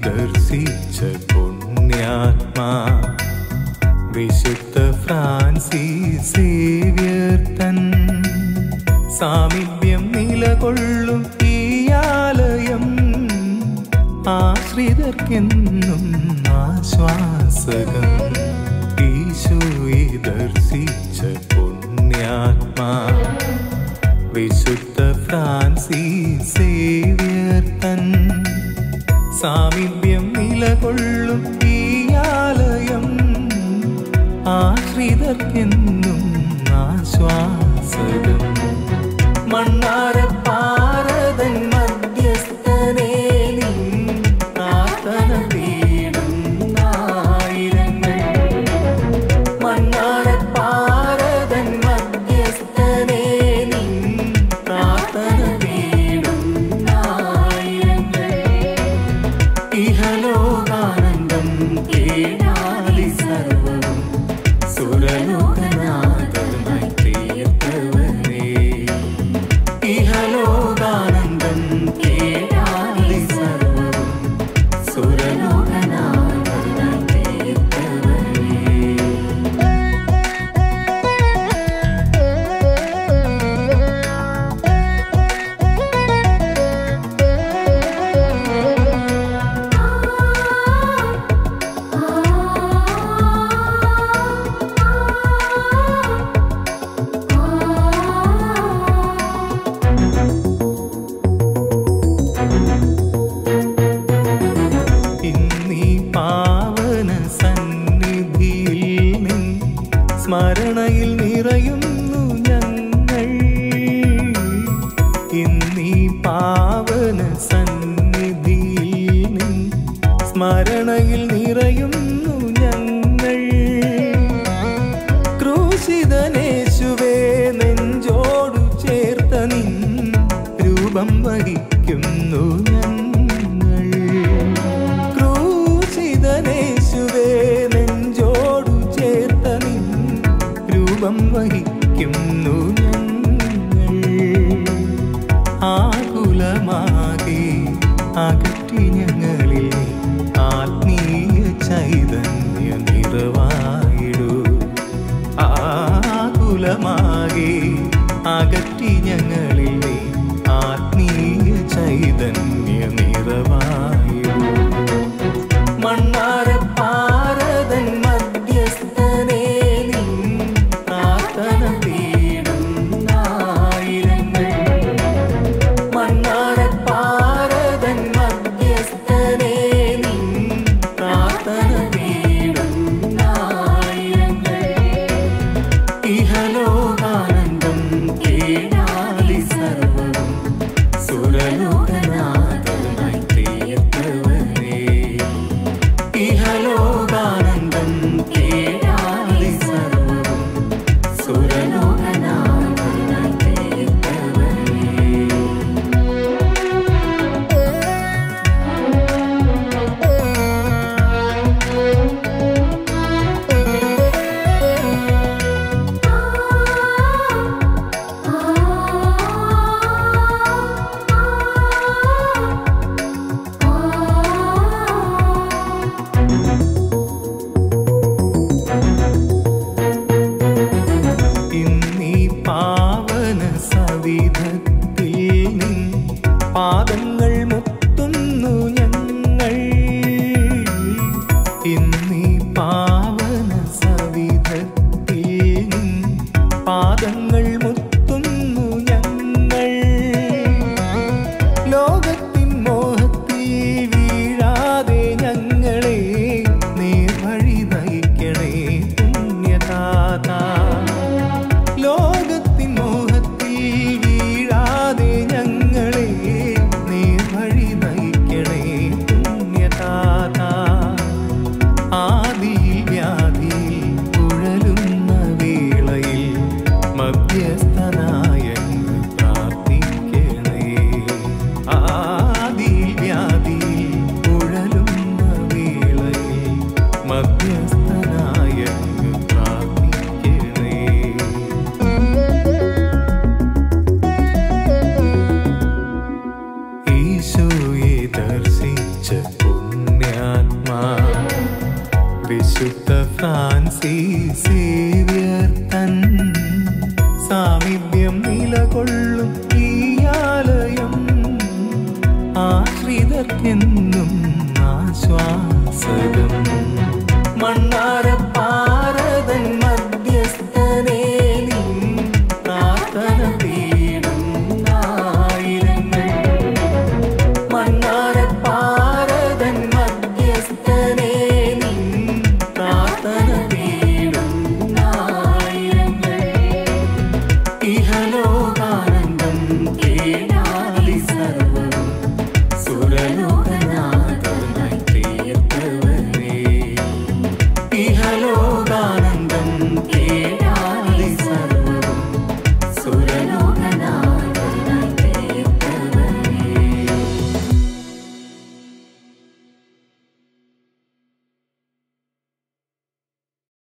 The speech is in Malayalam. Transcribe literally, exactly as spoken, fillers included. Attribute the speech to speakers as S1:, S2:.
S1: ദർശിച്ച പുണ്യാത്മാ വിശുദ്ധ ഫ്രാൻസിസ് സേവ്യർ തൻ സാമീപ്യം നിലകൊള്ളും ഈ ആലയം ആശ്രിതർക്കെന്നും ആശ്വാസകം. ഈശോയെ ദർശിച്ച പുണ്യാത്മാ വിശുദ്ധ ഫ്രാൻസിസ് സേവ്യർ തൻ സാമീപ്യം നിലകൊള്ളും ഈ ആലയം ആശ്രിതർക്കെന്നും ആശ്വാസകം. മണ്ണാരപ്പാറതൻ മധ്യസ്ഥനേ നിൻ പ്രാർത്ഥന തേടുന്നായിരങ്ങൾ. മണ്ണാരപ്പാറതൻ മധ്യസ്ഥനേ നിൻ പ്രാർത്ഥന തേടുന്നായിരങ്ങൾ. ഇഹലോകാനന്ദം കേടാലി സർവവും സുരലോകനാഥനായി തീർത്തവനേ. ഇഹലോകാനന്ദം കേടാലി സർവവും സുരലോകനാഥനായി തീർത്തവനേ. സ്മരണയിൽ നിറയുന്നു ഞങ്ങൾ. ഇന്നീ പാവന സന്നിധിയിൽ നിൻ സ്മരണയിൽ നിറയുന്നു ഞങ്ങൾ. ക്രൂശിതനേശുവേ നെഞ്ചോടു ചേർത്ത നിൻ രൂപം വഹിക്കുന്നു ഞങ്ങൾ. ക്രൂശിതനേശുവേ നെഞ്ചോടു ചേർത്ത നിൻ രൂപം വഹിക്കുന്നു ഞങ്ങൾ. ആകുലമാകെ അകറ്റി ഞങ്ങളിൽ ആത്മീയ ചൈതന്യ നിറവായിടൂ. ആകുലമാകെ അകറ്റി ഞങ്ങളിൽ ആത്മീയ ചൈതന്യ നിറവായിടൂ. മണ്ണാരപ്പാറതൻ മധ്യസ്ഥനേ നിൻ പ്രാർത്ഥന തേടുന്നായിരങ്ങൾ. മണ്ണാരപ്പാറതൻ മധ്യസ്ഥനേ നിൻ പ്രാർത്ഥന തേടുന്നായിരങ്ങൾ. ഇഹലോകാനന്ദം കേടാലി സർവവും സുരലോകനാഥനായി തീർത്തവനേ. ഇഹലോകാനന്ദം കേടാലി സർവവും സുരലോകനാഥനായി തീർത്തവനേ. ഇന്നീ പാവന സവിധത്തിൽ നിൻ പാദങ്ങൾ മുത്തുന്നു ഞങ്ങൾ. ഇന്നീ പാവന സവിധത്തിൽ നിൻ പാദങ്ങൾ മുത്തുന്നു ഞങ്ങൾ. ലോകത്തിൻ മോഹത്തിൽ വീഴാതെ ഞങ്ങളെ നേർവഴി നയിക്കണേ പുണ്യദാതാ. ലോകത്തിൻ മോഹത്തിൽ വീഴാതെ ഞങ്ങളെ സേവ്യർ തൻ സാമീപ്യം നിലകൊള്ളും ഈ ആലയം ആശ്രിതർക്കെന്നും ആശ്വാസകം. മണ്ണാരപ്പാറതൻ മധ്യസ്ഥനേ നിൻ പ്രാർത്ഥന തേടും ആയിരങ്ങൾ. മണ്ണാരപ്പാറതൻ മധ്യസ്ഥനേ നിൻ പ്രാർത്ഥന തേടും ആയിരങ്ങൾ. ഇഹലോ